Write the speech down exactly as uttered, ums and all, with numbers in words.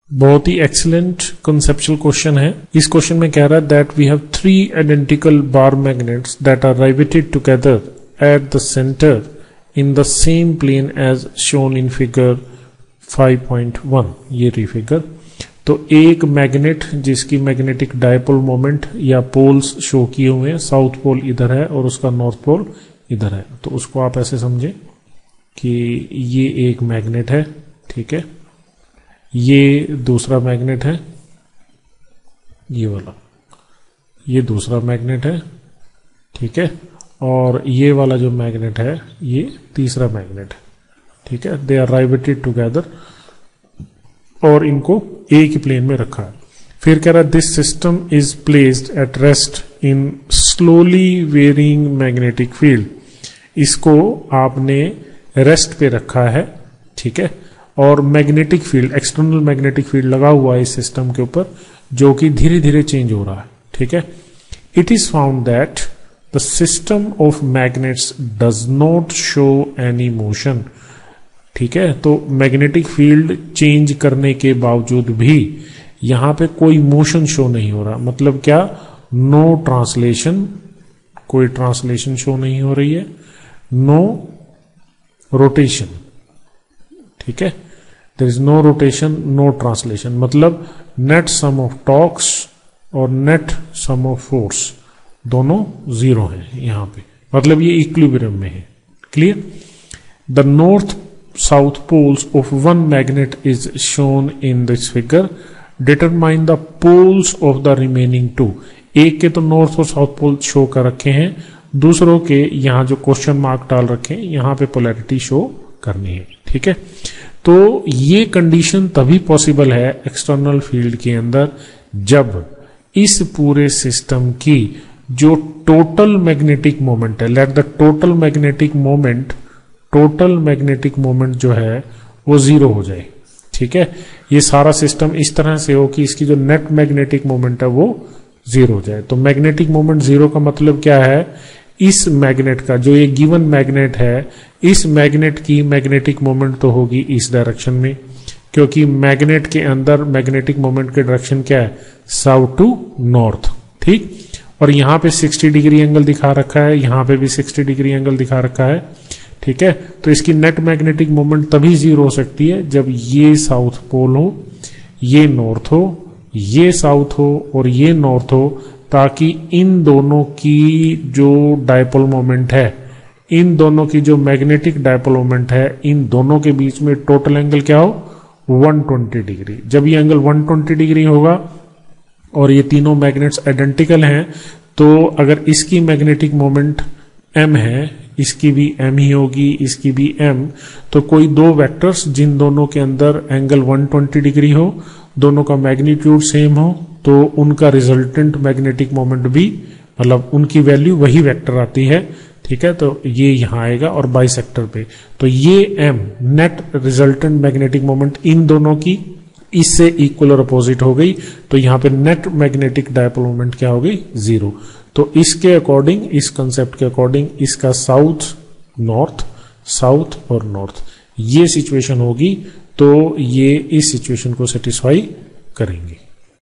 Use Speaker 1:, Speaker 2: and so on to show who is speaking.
Speaker 1: बहुत ही excellent conceptual question है। इस क्वेश्चन में कह रहा है that we have three identical bar magnets that are riveted together at the centre in the same plane as shown in figure five point one. ये रही फिगर। तो एक मैग्नेट जिसकी मैग्नेटिक डायपोल मोमेंट या पोल्स शो किए हुए हैं, साउथ पोल इधर है और उसका नॉर्थ पोल इधर है, तो उसको आप ऐसे समझे कि ये एक मैग्नेट है, ठीक है, ये दूसरा मैग्नेट है, ये वाला, ये दूसरा मैग्नेट है, ठीक है, और ये वाला जो मैग्नेट है ये तीसरा मैग्नेट है, ठीक है। दे आर राइवेटेड टुगेदर और इनको एक ही प्लेन में रखा है। फिर कह रहा है this system is placed at rest in slowly varying magnetic field. इसको आपने रेस्ट पे रखा है, ठीक है, और magnetic field, external magnetic field लगा हुआ है इस सिस्टम के ऊपर, जो कि धीरे धीरे चेंज हो रहा है, ठीक है। It is found that the system of magnets does not show any motion, ठीक है। तो मैग्नेटिक फील्ड चेंज करने के बावजूद भी यहां पे कोई मोशन शो नहीं हो रहा। मतलब क्या? नो ट्रांसलेशन, कोई ट्रांसलेशन शो नहीं हो रही है, नो रोटेशन, ठीक है। There is no rotation, no translation. मतलब नेट सम ऑफ टॉर्क्स और नेट सम ऑफ फोर्स दोनों जीरो है यहां पे, मतलब ये इक्विलिब्रियम में है। Clear? The north south poles of one magnet is shown in this figure. Determine the poles of the remaining two. एक के तो नॉर्थ और साउथ पोल शो कर रखे हैं, दूसरों के यहां जो क्वेश्चन मार्क डाल रखे हैं यहां पे पोलैरिटी शो करनी है, ठीक है। तो ये कंडीशन तभी पॉसिबल है एक्सटर्नल फील्ड के अंदर जब इस पूरे सिस्टम की जो टोटल मैग्नेटिक मोमेंट है, let the total magnetic moment, total magnetic moment जो है वो जीरो हो जाए, ठीक है। ये सारा सिस्टम इस तरह से हो कि इसकी जो नेट मैग्नेटिक मोमेंट है वो जीरो हो जाए। तो मैग्नेटिक मोमेंट जीरो का मतलब क्या है? इस मैग्नेट का, जो ये गिवन मैग्नेट है, इस मैग्नेट की मैग्नेटिक मोमेंट तो होगी इस डायरेक्शन में, क्योंकि मैग्नेट के अंदर मैग्नेटिक मोमेंट की डायरेक्शन क्या है? साउथ टू नॉर्थ, ठीक। और यहां पे साठ डिग्री एंगल दिखा रखा है, यहां पे भी साठ डिग्री एंगल दिखा रखा है, ठीक है। तो इसकी नेट मैग्नेटिक मोमेंट तभी जीरो हो सकती है जब ये साउथ पोल हो, ये नॉर्थ हो, ये साउथ हो और ये नॉर्थ हो, ताकि इन दोनों की जो डायपोल मोमेंट है, इन दोनों की जो मैग्नेटिक डायपोल मोमेंट है, इन दोनों के बीच में टोटल एंगल क्या हो? एक सौ बीस डिग्री। जब ये एंगल एक सौ बीस डिग्री होगा और ये तीनों मैग्नेट्स आइडेंटिकल हैं, तो अगर इसकी मैग्नेटिक मोमेंट m है, इसकी भी m ही होगी, इसकी भी m, तो कोई दो वेक्टर्स जिन दोनों के अंदर एंगल एक सौ बीस डिग्री हो, दोनों का मैग्नीट्यूड सेम हो, तो उनका रिजल्टेंट मैग्नेटिक मोमेंट भी, मतलब उनकी वैल्यू वही वेक्टर आती है, ठीक है। तो ये यहां आएगा और बाइसेक्टर पे, तो ये m net resultant magnetic moment इन दोनों की इससे इक्वल और अपोजिट हो गई, तो यहां पे नेट मैग्नेटिक डायपोल मोमेंट क्या हो गई? जीरो। तो इसके अकॉर्डिंग, इस कंसेप्ट के अकॉर्डिंग, इसका साउथ नॉर्थ, साउथ और नॉर्थ ये सिचुएशन होगी, तो ये इस सिचुएशन को सेटिस्फाई करेंगे।